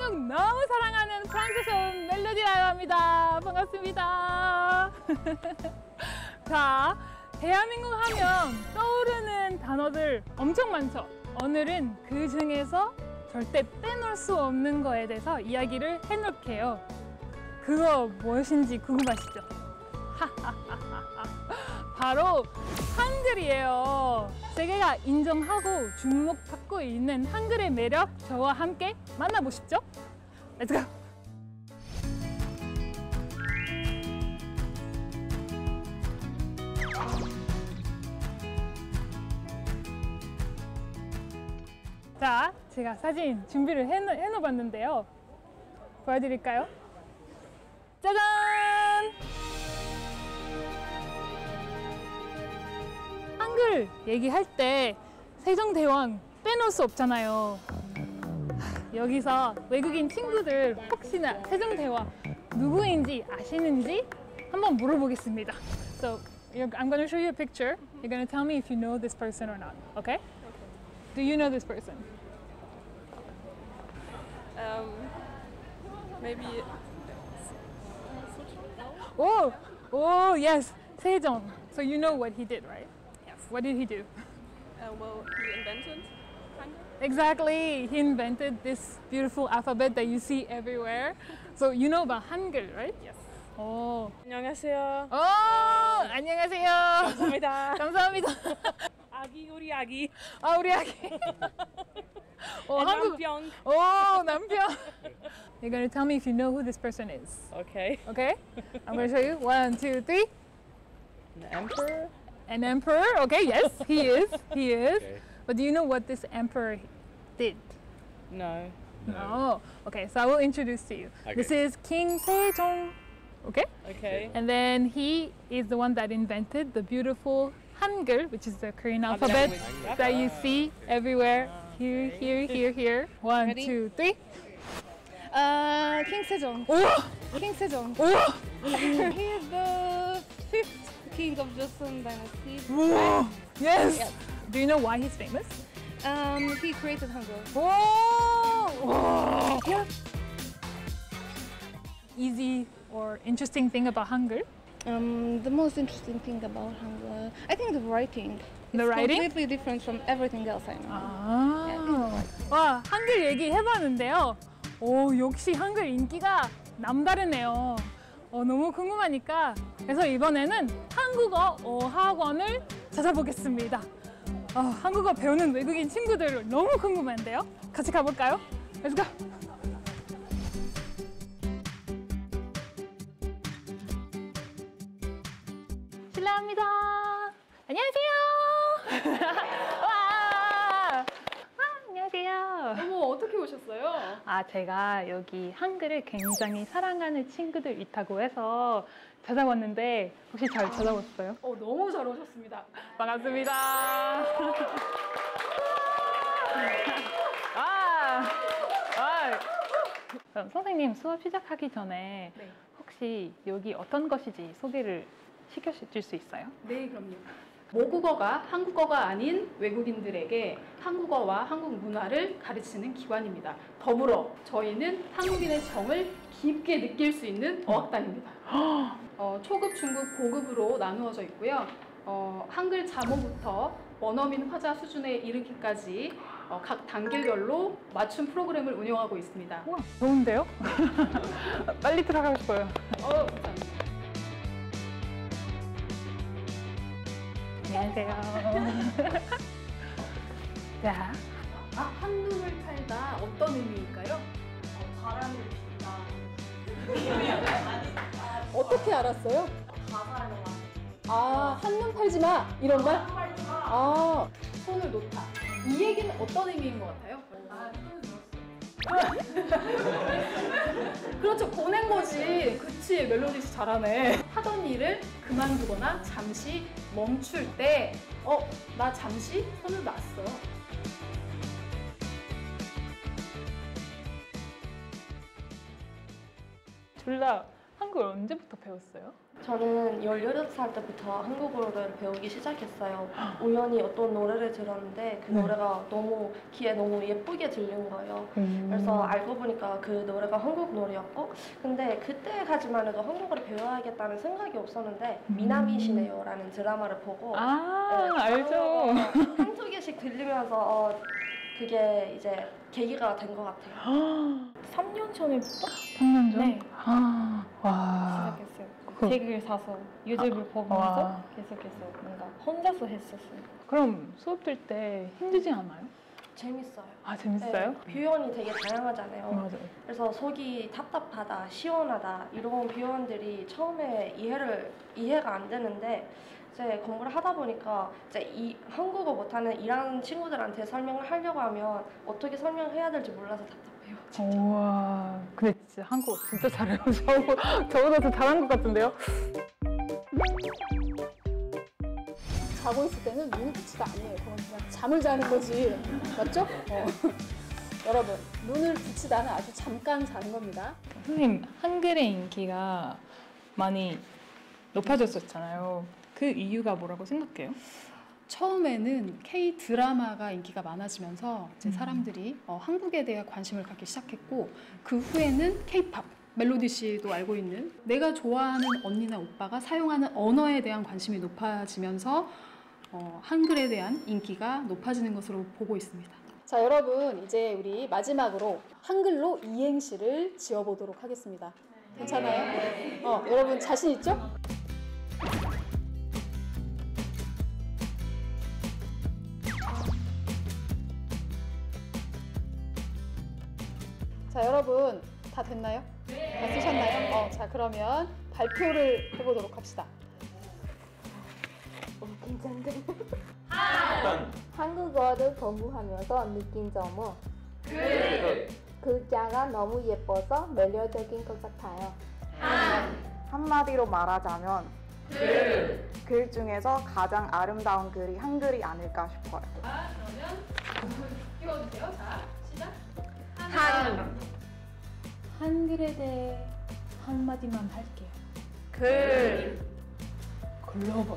대한민국 너무 사랑하는 프랑스에서 온 멜로디라고 합니다. 반갑습니다. 자, 대한민국 하면 떠오르는 단어들 엄청 많죠? 오늘은 그 중에서 절대 빼놓을 수 없는 거에 대해서 이야기를 해놓을게요. 그거 무엇인지 궁금하시죠? 바로 한글이에요. 세계가 인정하고 주목받고 있는 한글의 매력, 저와 함께 만나보시죠. Let's go! 자, 제가 사진 준비를 해놓았는데요. 보여드릴까요? 짜잔! 한글 얘기할 때 세종대왕 빼놓을 수 없잖아요. 여기서 외국인 친구들 혹시나 세종대왕 누구인지 아시는지 한번 물어보겠습니다. So, I'm going to show you a picture. You're going to tell me if you know this person or not, okay? Do you know this person? Maybe. Oh, yes, Sejong. So you know what he did, right? Yes. What did he do? Well, he invented Hangul. Exactly, he invented this beautiful alphabet that you see everywhere. So you know about Hangul, right? Yes. Oh. 안녕하세요. 안녕하세요. 감사합니다. 감사합니다. 아기 우리 아기. 아, 우리 아기. 남편. 남편. You're going to tell me if you know who this person is. Okay. Okay? I'm going to show you. 1, 2, 3. An emperor. An emperor? Okay, yes, he is. He is. Okay. But do you know what this emperor did? No. No. Okay, so I will introduce to you. Okay. This is King Sejong. Okay? Okay. And then he is the one that invented the beautiful Hangul, which is the Korean alphabet language. that you see everywhere. Here, here, here, here. 1, Ready? 2, 3. King Sejong. Oh! King Sejong. Oh! He is the 5th king of Joseon dynasty. Whoa! Yes! Yes. Do you know why he's famous? He created Hangul. Whoa! Whoa! Yeah. Easy or interesting thing about Hangul? The most interesting thing about Hangul, I think the writing. The It's writing? completely different from everything else I know. 아, 와, 한글 얘기 해봤는데요. 오, 역시 한글 인기가 남다르네요. 너무 궁금하니까 그래서 이번에는 한국어 어학원을 찾아보겠습니다. 한국어 배우는 외국인 친구들 너무 궁금한데요. 같이 가볼까요? Let's go! 실례합니다. 안녕하세요. 와, 안녕하세요. 어머, 어떻게 오셨어요? 제가 여기 한글을 굉장히 사랑하는 친구들 있다고 해서 찾아왔는데 혹시 잘 찾아왔어요? 너무 잘 오셨습니다. 반갑습니다. 그럼 선생님 수업 시작하기 전에 네. 혹시 여기 어떤 것인지 소개를 시켜줄 수 있어요? 네, 그럼요. 모국어가 한국어가 아닌 외국인들에게 한국어와 한국 문화를 가르치는 기관입니다. 더불어 저희는 한국인의 정을 깊게 느낄 수 있는 어학단입니다. 초급, 중급, 고급으로 나누어져 있고요. 한글 자모부터 원어민 화자 수준에 이르기까지 각 단계별로 맞춤 프로그램을 운영하고 있습니다. 우와, 좋은데요? 빨리 들어가고 싶어요. 감사합니다. 안녕하세요. 자, 한눈을 팔다 어떤 의미일까요? 바람을 핀다. 어떻게 알았어요? 한눈 팔지 마 이런 말? 손을 놓다. 이 얘기는 어떤 의미인 것 같아요? 그렇죠, 보낸 거지. 그치, 멜로디 씨 잘하네. 하던 일을 그만두거나 잠시 멈출 때 나 잠시 손을 놨어. 둘 다 한국을 언제부터 배웠어요? 저는 18살 때부터 한국어를 배우기 시작했어요. 우연히 어떤 노래를 들었는데 그 네. 노래가 너무 귀에 너무 예쁘게 들린 거예요. 그래서 알고 보니까 그 노래가 한국 노래였고, 근데 그때까지만 해도 한국어를 배워야겠다는 생각이 없었는데 미나미시네요라는 드라마를 보고 아, 알죠. 한두 개씩 들리면서 그게 이제 계기가 된 것 같아요. 3년 전에부터 3년 전? 네. 아, 와. 시작했어요. 그- 책을 사서 유튜브를 보면서 와. 계속해서 뭔가 혼자서 했었어요. 그럼 수업 들 때 힘들지 않아요? 재밌어요. 아, 재밌어요? 네, 표현이 되게 다양하잖아요. 맞아요. 그래서 속이 답답하다, 시원하다 이런 표현들이 처음에 이해가 안 되는데 이제 공부를 하다 보니까 이제 이 한국어 못하는 이란 친구들한테 설명을 하려고 하면 어떻게 설명해야 될지 몰라서 답답해요. 진짜. 우와. 근데 진짜 한국어 진짜 잘해요. 저보다 더 잘한 것 같은데요? 자고 있을 때는 눈이 붙이가 아니에요. 그건 그냥 잠을 자는 거지. 맞죠? 여러분, 눈을 붙이다는 아주 잠깐 자는 겁니다. 선생님, 한글의 인기가 많이 높아졌었잖아요. 그 이유가 뭐라고 생각해요? 처음에는 K 드라마가 인기가 많아지면서 이제 사람들이 한국에 대해 관심을 갖기 시작했고, 그 후에는 K-팝 멜로디 씨도 알고 있는 내가 좋아하는 언니나 오빠가 사용하는 언어에 대한 관심이 높아지면서 한글에 대한 인기가 높아지는 것으로 보고 있습니다. 자, 여러분, 이제 우리 마지막으로 한글로 이행시를 지어보도록 하겠습니다. 괜찮아요? 여러분 자신 있죠? 자, 여러분 다 됐나요? 다 쓰셨나요? 자, 그러면 발표를 해보도록 합시다. 긴장돼. 한국어를 공부하면서 느낀 점은 글자가 너무 예뻐서 매력적인 것 같아요. 한마디로 말하자면 글 중에서 가장 아름다운 글이 한글이 아닐까 싶어요. 띄워주세요. 자, 시작. 한글에 대해 한마디만 할게요. 글. 글로벌.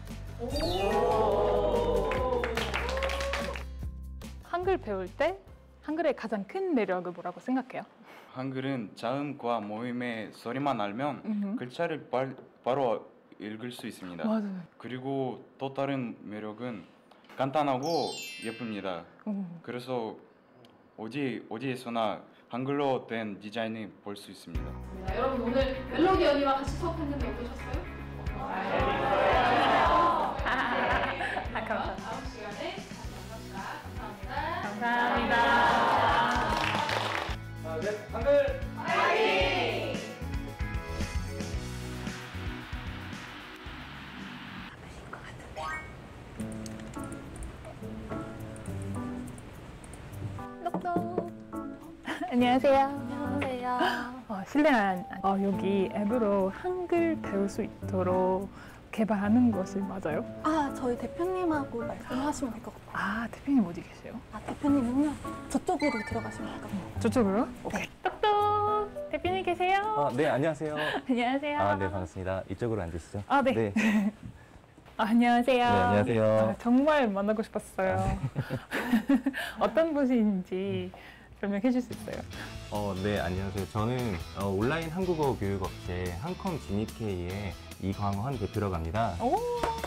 한글 배울 때 한글의 가장 큰 매력은 뭐라고 생각해요? 한글은 자음과 모음의 소리만 알면 글자를 바로 읽을 수 있습니다. 맞아요. 그리고 또 다른 매력은 간단하고 예쁩니다. 그래서 어디에서나 한글로 된 디자인을 볼 수 있습니다. 자, 여러분 오늘 멜로디 언니와 같이 수업했는데 어떠셨어요? 감사합니다. 다음 시간에 만납시다. 감사합니다. 감사합니다. 한글 안녕하세요. 안녕하세요. 실례한 여기 앱으로 한글 배울 수 있도록 개발하는 것이 맞아요? 저희 대표님하고 말씀하시면 될 것 같아요. 아, 대표님 어디 계세요? 대표님은요, 저쪽으로 들어가시면 될 것 같아요. 저쪽으로? 오케이. 똑똑! 대표님 계세요? 네, 안녕하세요. 안녕하세요. 네, 반갑습니다. 이쪽으로 앉으시죠. 네. 네. 안녕하세요. 네, 안녕하세요. 정말 만나고 싶었어요. 어떤 분인지 설명해 줄 수 있어요? 네, 안녕하세요. 저는 온라인 한국어 교육업체 한컴 지니케이의 이광헌 대표라고 합니다. 오.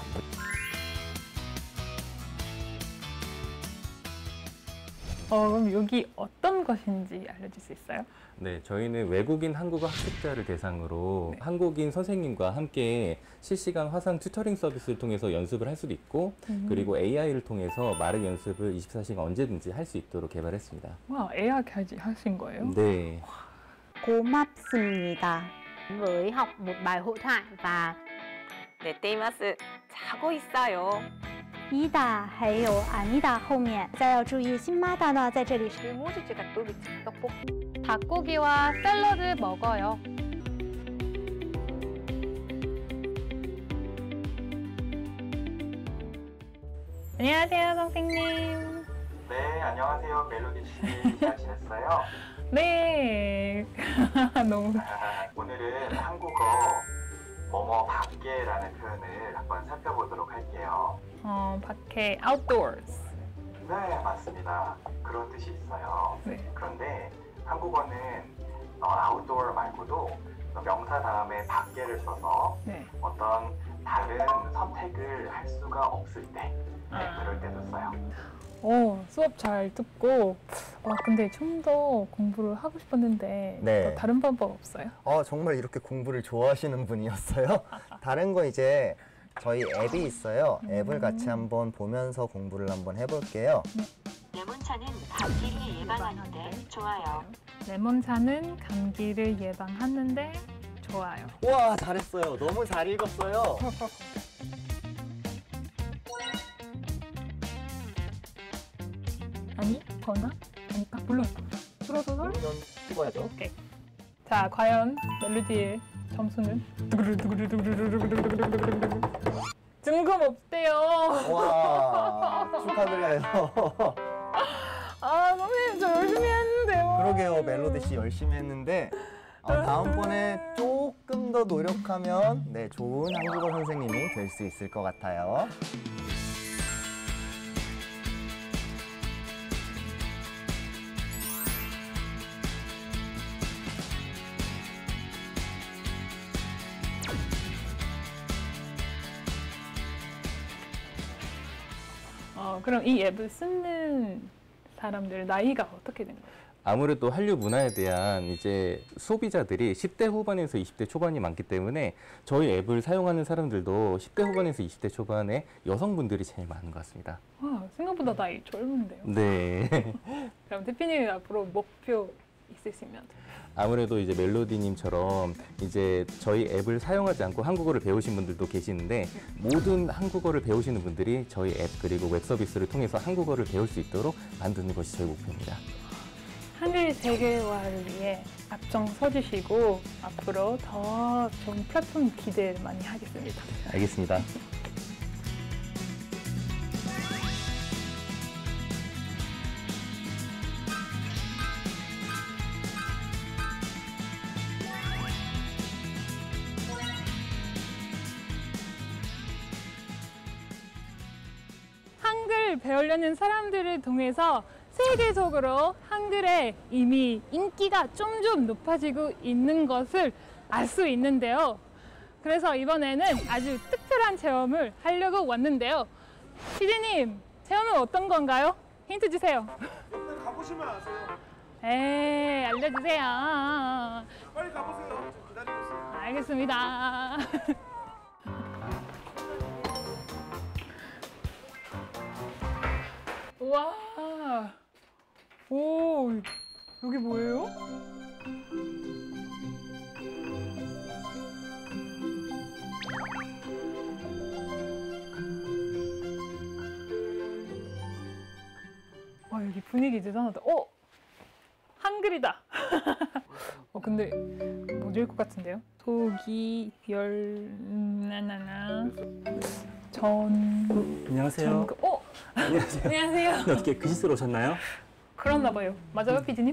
그럼 여기 어떤 것인지 알려줄 수 있어요? 네, 저희는 외국인 한국어 학습자를 대상으로 한국인 선생님과 함께 실시간 화상 튜터링 서비스를 통해서 연습을 할 수도 있고 그리고 AI를 통해서 말의 연습을 24시간 언제든지 할 수 있도록 개발했습니다. 와, AI까지 하신 거예요? 네. 고맙습니다. với học một bài hội thoại và 네, 데이마스 자고 있어요. 一打还有아니다后面大家要注意新妈大呢在这里是 불모지지가 또 미친 떡볶이. 닭고기와 샐러드 먹어요. 안녕하세요, 선생님. 네, 안녕하세요. 멜로디 씨. 잘 지냈어요? 네. 너무. 오늘 오늘은 한국어 뭐뭐 밖에라는 표현을 한번 살펴보도록 할게요. 밖에 outdoors. 네, 맞습니다. 그런 뜻이 있어요. 네. 그런데 한국어는 outdoor 말고도 명사 다음에 밖에를 써서 네. 어떤 다른 선택을 할 수가 없을 때, 그럴 때도 써요. 수업 잘 듣고 근데 좀 더 공부를 하고 싶었는데 네. 또 다른 방법 없어요? 정말 이렇게 공부를 좋아하시는 분이었어요? 다른 거 이제 저희 앱이 있어요. 앱을 같이 한번 보면서 공부를 한번 해볼게요. 레몬차는 감기를 예방하는데 좋아요. 레몬차는 감기를 예방하는데 좋아요. 와, 잘했어요. 너무 잘 읽었어요. 아니, 더나? 아니까? 물론. 줄어서 설? 찍어야죠. 오케이. 자, 과연 멜로디의 점수는? 뜬금없대요. 와, 축하드려요. 선생님, 저 열심히 했는데요. 그러게요. 멜로디 씨 열심히 했는데 다음번에 조금 더 노력하면 좋은 한국어 선생님이 될 수 있을 것 같아요. 그럼 이 앱을 쓰는 사람들 나이가 어떻게 되는 거예요? 아무래도 한류 문화에 대한 이제 소비자들이 10대 후반에서 20대 초반이 많기 때문에 저희 앱을 사용하는 사람들도 10대 후반에서 20대 초반의 여성분들이 제일 많은 것 같습니다. 생각보다 나이 젊은데요. 네. 그럼 대표님 앞으로 목표 있으시면? 아무래도 이제 멜로디님처럼 이제 저희 앱을 사용하지 않고 한국어를 배우신 분들도 계시는데 모든 한국어를 배우시는 분들이 저희 앱 그리고 웹 서비스를 통해서 한국어를 배울 수 있도록 만드는 것이 저희 목표입니다. 한글 세계화를 위해 앞장서 주시고 앞으로 더 좋은 플랫폼 기대 많이 하겠습니다. 알겠습니다. 한글 배우려는 사람들을 통해서 세계적으로 한글의 이미 인기가 점점 높아지고 있는 것을 알 수 있는데요. 그래서 이번에는 아주 특별한 체험을 하려고 왔는데요. 피디님, 체험은 어떤 건가요? 힌트 주세요. 일단 가보시면 아세요. 알려주세요. 빨리 가보세요. 저 기다리고 있어요. 알겠습니다. 우와. 오, 여기 뭐예요? 와, 여기 분위기 대단하다. 한글이다. 근데 뭐 줄 것 같은데요? 소기 열나나나 안녕하세요. 안녕하세요. 안녕하세요. 어떻게 글씨쓰러 오셨나요? 그런가 봐요. 맞아요, 피디님?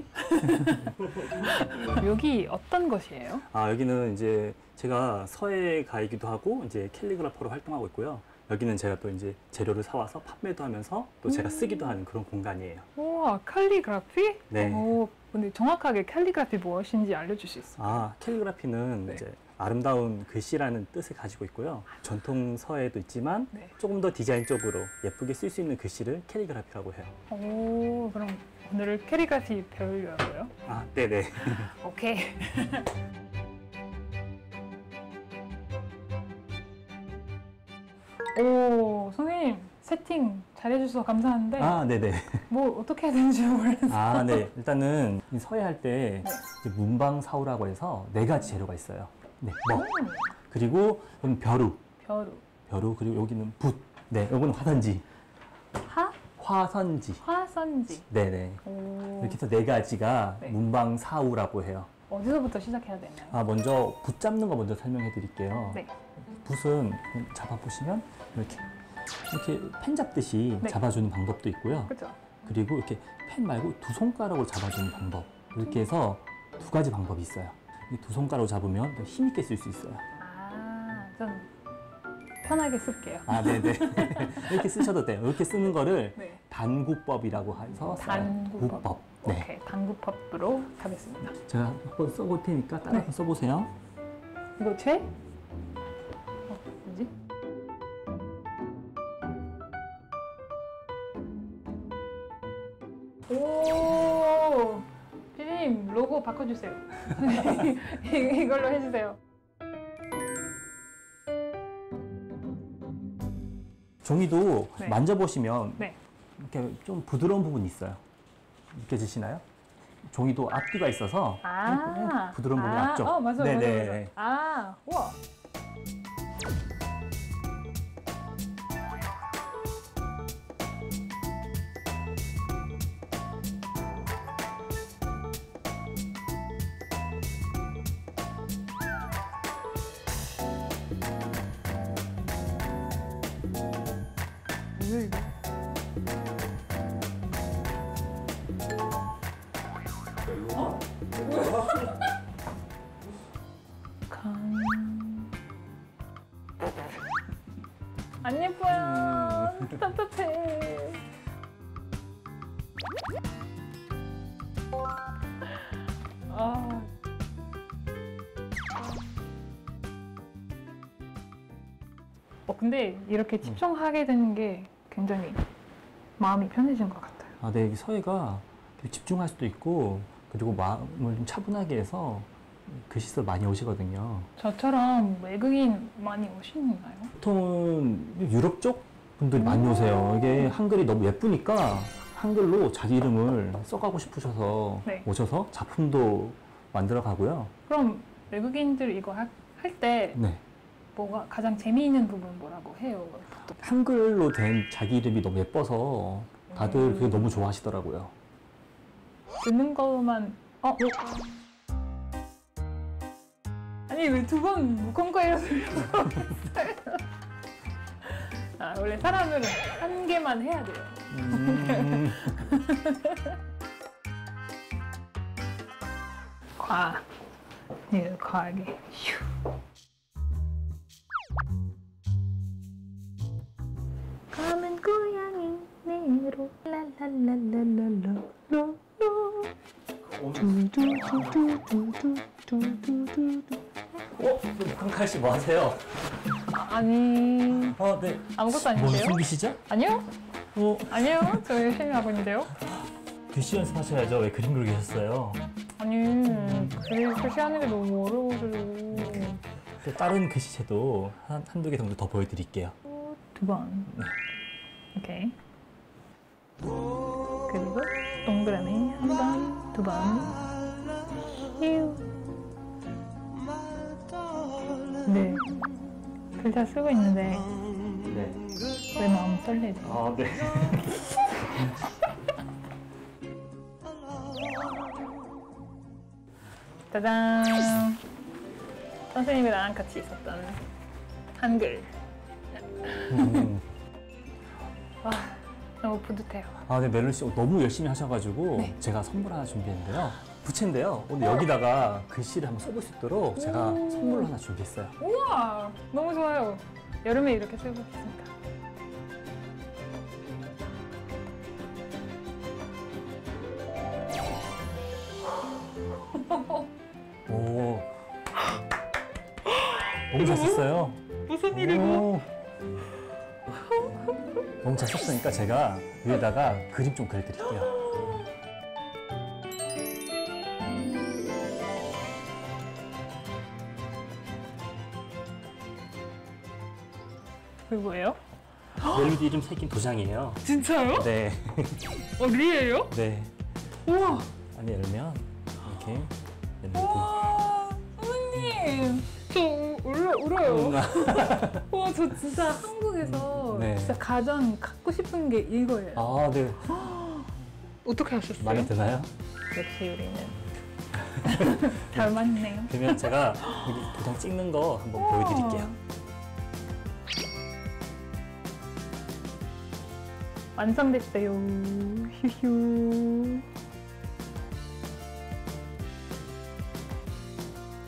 여기 어떤 곳이에요? 여기는 이제 제가 서예가이기도 하고 이제 캘리그라퍼로 활동하고 있고요. 여기는 제가 또 이제 재료를 사와서 판매도 하면서 또 제가 쓰기도 하는 그런 공간이에요. 우와, 캘리그라피? 네. 근데 정확하게 캘리그라피 무엇인지 알려줄 수 있어요? 캘리그라피는 이제 아름다운 글씨라는 뜻을 가지고 있고요. 전통 서예도 있지만 조금 더 디자인적으로 예쁘게 쓸 수 있는 글씨를 캘리그라피라고 해요. 그럼 오늘 캘리그라피 배우려고요? 네네. 오케이. 선생님 세팅 잘해주셔서 감사한데 네네. 뭐 어떻게 해야 되는지 모르겠어요. 네. 일단은 이 서예할 때 이제 문방사우라고 해서 4가지 재료가 있어요. 그리고 여기는 벼루, 그리고 여기는 붓. 요거는 화선지. 화선지. 네네. 이렇게 해서 4가지가 문방사우라고 해요. 어디서부터 시작해야 되나요? 먼저 붓 잡는 거 먼저 설명해 드릴게요. 네. 붓은 잡아보시면 이렇게 펜 잡듯이 잡아주는 방법도 있고요. 그렇죠. 그리고 이렇게 펜 말고 2손가락으로 잡아주는 방법. 이렇게 해서 2가지 방법이 있어요. 이 두 손가락으로 잡으면 더 힘있게 쓸 수 있어요. 아, 좀 편하게 쓸게요. 아, 네네. 이렇게 쓰셔도 돼요. 이렇게 쓰는 거를 네. 단구법이라고 해서 단구법. 구법. 네. 오케이, 단구법으로 가겠습니다. 제가 한번 써볼 테니까 따라 네. 써보세요. 이거 죄? 뭐지? 오, 피디님 로고 바꿔주세요. 이걸로 해주세요. 종이도 네. 만져보시면 네. 이렇게 좀 부드러운 부분이 있어요. 느껴지시나요? 종이도 앞뒤가 있어서 부드러운 부분이 앞쪽. 맞아요, 네네. 맞아요. 우와. 안 예뻐요. 답답해. 아. 근데 이렇게 집중하게 되는 게 굉장히 마음이 편해진 것 같아요. 아, 네. 서예가 되게 집중할 수도 있고 그리고 마음을 좀 차분하게 해서 글씨들 많이 오시거든요. 저처럼 외국인 많이 오시나요? 보통은 유럽 쪽 분들이 많이 오세요. 이게 한글이 너무 예쁘니까 한글로 자기 이름을 써가고 싶으셔서 네. 오셔서 작품도 만들어 가고요. 그럼 외국인들 이거 할 때 네. 뭐가 가장 재미있는 부분 뭐라고 해요? 한글로 된 자기 이름이 너무 예뻐서 다들 그게 너무 좋아하시더라고요. 듣는 것만 아니 왜 두 번 무컴과이라서 아, 원래 사람은 한 개만 해야 돼요. 과. 네, 과하게. 휴. 검은 고양이 내로 랄랄랄랄랄랄라 한칼 씨 뭐 하세요? 아니. 네. 아무것도 뭐 아닌데요? 숨기시죠? 아니요. 아니요. 저 열심히 하고 있는데요. 글씨 연습하셔야죠. 왜 그림 그리고 계셨어요? 아니, 글 표시하는 게 너무 어려워서요. 또 다른 글씨체도 한두 개 정도 더 보여드릴게요. 두 번. 네. 오케이. 그리고 동그라미 한 번, 두 번. 휴. 네. 글자 쓰고 있는데 네. 왜 마음 설레지? 아, 네. 짜잔. 선생님이랑 같이 있었던 한글. 와, 너무 뿌듯해요. 아, 네, 멜론 씨 너무 열심히 하셔가지고 네. 제가 선물 하나 준비했는데요. 부채인데요. 오늘 여기다가 글씨를 한번 써볼 수 있도록 제가 선물로 하나 준비했어요. 우와, 너무 좋아요. 여름에 이렇게 써보겠습니다. 오, 너무 잘 썼어요. 무슨 일이고? 너무 잘 썼으니까 제가 위에다가 그림 좀 그려드릴게요. 그게 뭐예요? 멜로디 이름 새긴 도장이에요. 진짜요? 네. 리에요? 네. 우와. 안에 열면 이렇게 멜로디. 우와, 선생님. 저 울어요. 와, 저 진짜 한국에서 네. 진짜 가장 갖고 싶은 게 이거예요. 아, 네. 어떻게 하셨어요? 마음에 드나요? 역시 우리는 잘 맞네요. 그러면 제가 여기 도장 찍는 거 한번 보여드릴게요. 완성됐어요. 휴휴.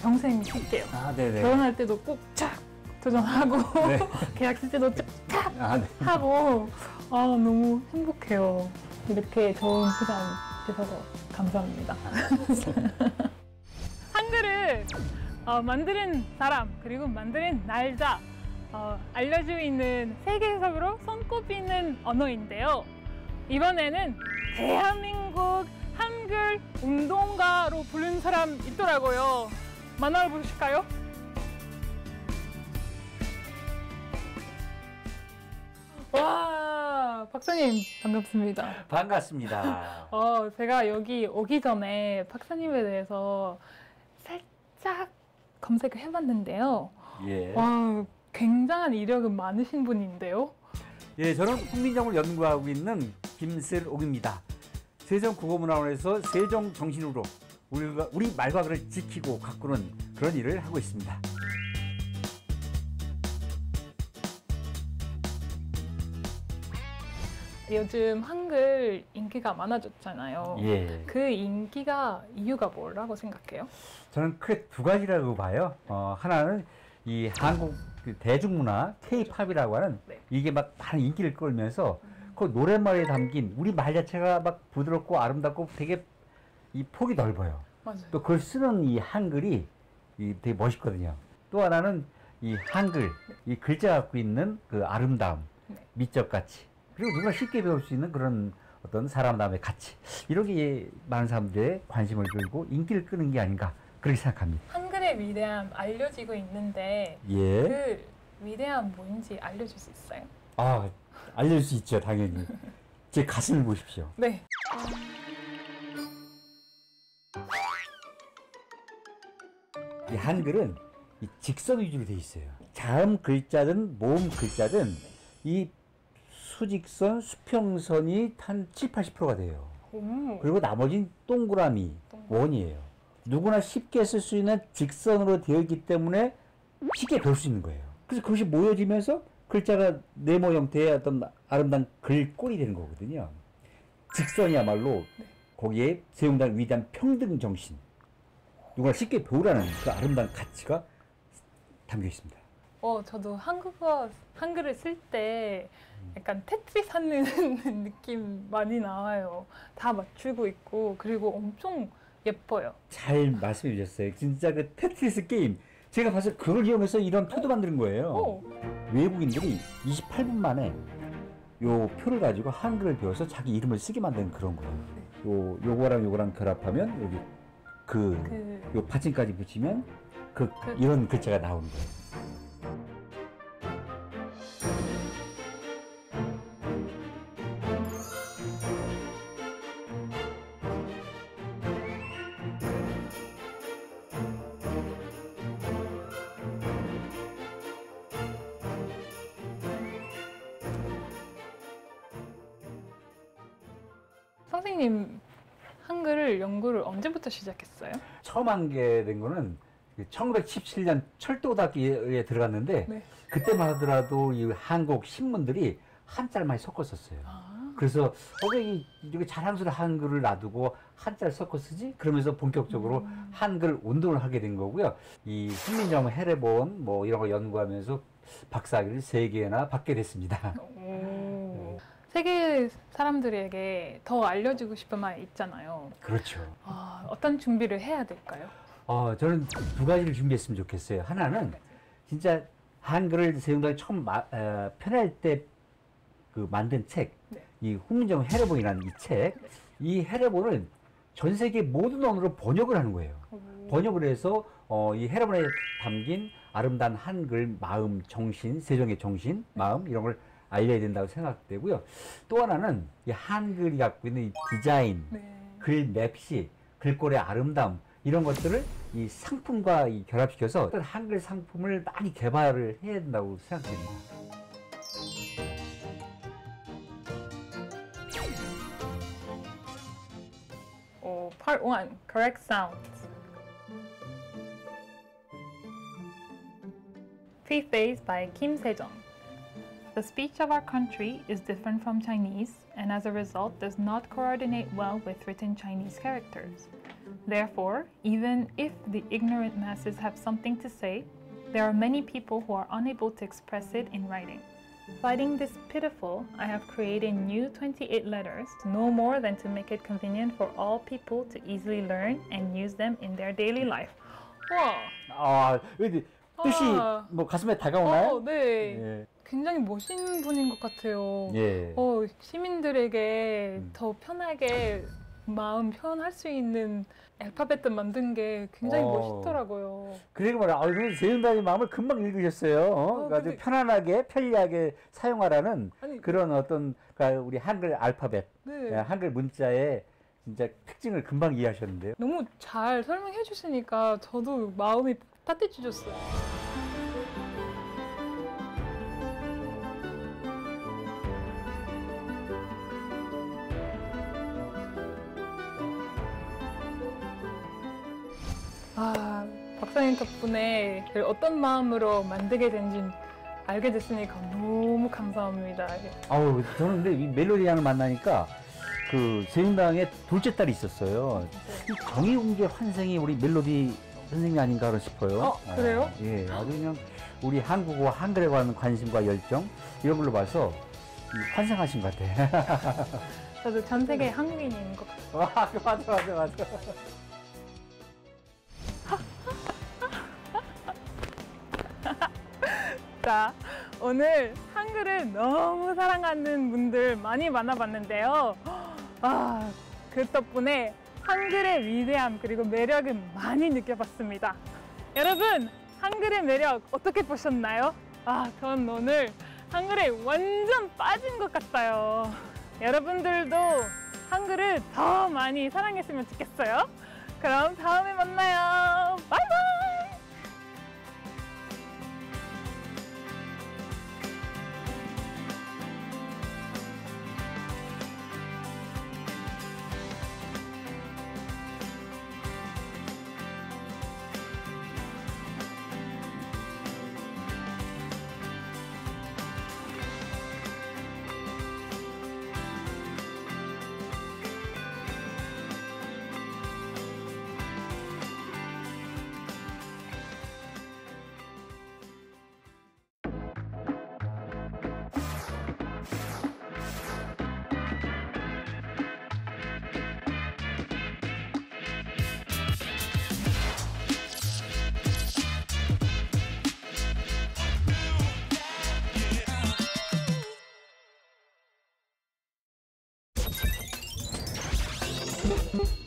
평생 쓸게요. 아, 네네. 결혼할 때도 꼭 쫙 도전하고 네. 계약식 때도 쫙 아, 네. 하고 너무 행복해요. 이렇게 좋은 시간 주셔서 감사합니다. 한글을 만드는 사람 그리고 만드는 날짜 알려주고 있는 세계적으로 손꼽히는 언어인데요. 이번에는 대한민국 한글 운동가로 부른 사람 있더라고요. 만나보실까요? 와, 박사님 반갑습니다. 반갑습니다. 제가 여기 오기 전에 박사님에 대해서 살짝 검색을 해봤는데요. 예. 와, 굉장한 이력은 많으신 분인데요. 예, 저는 훈민정음을 연구하고 있는 김슬옥입니다. 세종국어문화원에서 세종 정신으로 우리 말과를 지키고 가꾸는 그런 일을 하고 있습니다. 요즘 한글 인기가 많아졌잖아요. 예. 그 인기가 이유가 뭐라고 생각해요? 저는 크게 두 가지라고 봐요. 하나는 이 한국 그 대중문화 K-팝이라고 하는 이게 막 많은 인기를 끌면서 그 노랫말에 담긴 우리 말 자체가 막 부드럽고 아름답고 되게 이 폭이 넓어요. 맞아요. 또 그걸 쓰는 이 한글이 되게 멋있거든요. 또 하나는 이 한글, 이 글자 갖고 있는 그 아름다움, 미적 가치, 그리고 누가 쉽게 배울 수 있는 그런 어떤 사람다움의 가치, 이런 게 많은 사람들의 관심을 끌고 인기를 끄는 게 아닌가 그렇게 생각합니다. 한글의 위대함 알려지고 있는데 예. 그 위대함 뭔지 알려줄 수 있어요? 아, 알려줄 수 있죠, 당연히. 제 가슴을 보십시오. 네. 이 한글은 이 직선 위주로 돼 있어요. 자음 글자든 모음 글자든 이 수직선, 수평선이 한 7, 80%가 돼요. 그리고 나머지는 동그라미, 원이에요. 누구나 쉽게 쓸 수 있는 직선으로 되어 있기 때문에 쉽게 배울 수 있는 거예요. 그래서 그것이 모여지면서 글자가 네모 형태의 어떤 아름다운 글꼴이 되는 거거든요. 직선이야말로 거기에 세운다는 위대한 평등 정신, 누구나 쉽게 배우라는 그 아름다운 가치가 담겨 있습니다. 저도 한글을 쓸 때 약간 테트리스 하는 느낌 많이 나와요. 다 맞추고 있고 그리고 엄청 예뻐요. 잘 말씀해 주셨어요. 진짜 그 테트리스 게임, 제가 봐서 그걸 이용해서 이런 표도 만드는 거예요. 외국인들이 28분 만에 요 표를 가지고 한글을 배워서 자기 이름을 쓰게 만드는 그런 거예요. 요거랑 요거랑 결합하면 여기 요 받침까지 붙이면 이런 글자가 나오는 거예요. 선생님 한글 연구를 언제부터 시작했어요? 처음 하게 된 거는 1917년 철도고등학교에 들어갔는데 그때만 하더라도 이 한국 신문들이 한자를 많이 섞었었어요. 그래서 왜 이렇게 자랑스러운 한글을 놔두고 한자를 섞어 쓰지? 그러면서 본격적으로 한글 운동을 하게 된 거고요. 이 훈민정음 해례본 뭐 이런 거 연구하면서 박사학위를 3개나 받게 됐습니다. 세계 사람들에게 더 알려주고 싶은 말 있잖아요. 그렇죠. 어떤 준비를 해야 될까요? 저는 두 가지를 준비했으면 좋겠어요. 하나는 진짜 한글을 세운다고 처음 편할 때 그 만든 책, 이 훈민정음 해례본이라는 이 책, 이 해례본을 전 세계 모든 언어로 번역을 하는 거예요. 번역을 해서 이 해례본에 담긴 아름다운 한글, 마음, 정신, 세종의 정신, 마음 이런 걸 알려야 된다고 생각되고요. 또 하나는 이 한글이 갖고 있는 이 디자인, 글 맵시, 글꼴의 아름다움 이런 것들을 이 상품과 결합시켜서 어떤 한글 상품을 많이 개발을 해야 된다고 생각됩니다. Part 1. Correct sounds. Preface by Kim Sejong. The speech of our country is different from Chinese and as a result does not coordinate well with written Chinese characters. Therefore, even if the ignorant masses have something to say, there are many people who are unable to express it in writing. Finding this pitiful, I have created new 28 letters, no more than to make it convenient for all people to easily learn and use them in their daily life. 와, 아, 뜻이 아. 뭐 가슴에 다가오나요? 네. 예. 굉장히 멋있는 분인 것 같아요. 예. 시민들에게 더 편하게 마음 표현할 수 있는 알파벳을 만든 게 굉장히 멋있더라고요. 그러게 말이야. 세운다의 마음을 금방 읽으셨어요. 아주 편안하게, 편리하게 사용하라는 그런 어떤 그러니까 우리 한글 알파벳, 네. 한글 문자의 진짜 특징을 금방 이해하셨는데요. 너무 잘 설명해 주시니까 저도 마음이 따뜻해졌어요. 아, 박사님 덕분에 어떤 마음으로 만들게 된지 알게 됐으니까 너무 감사합니다. 아우, 저는 근데 이 멜로디안을 만나니까 그 세운당에 둘째 딸이 있었어요. 이 정의공주의 환생이 우리 멜로디 선생님이 아닌가 싶어요. 그래요? 예, 아주 그냥 우리 한국어와 한글에 관한 관심과 열정 이런 걸로 봐서 환생하신 것 같아요. 저도 전 세계 한국인인 것 같아요. 맞아. 자, 오늘 한글을 너무 사랑하는 분들 많이 만나봤는데요. 아, 그 덕분에 한글의 위대함 그리고 매력을 많이 느껴봤습니다. 여러분, 한글의 매력 어떻게 보셨나요? 아, 전 오늘 한글에 완전 빠진 것 같아요. 여러분들도 한글을 더 많이 사랑했으면 좋겠어요. 그럼 다음에 만나요. 바이바이! Thank you.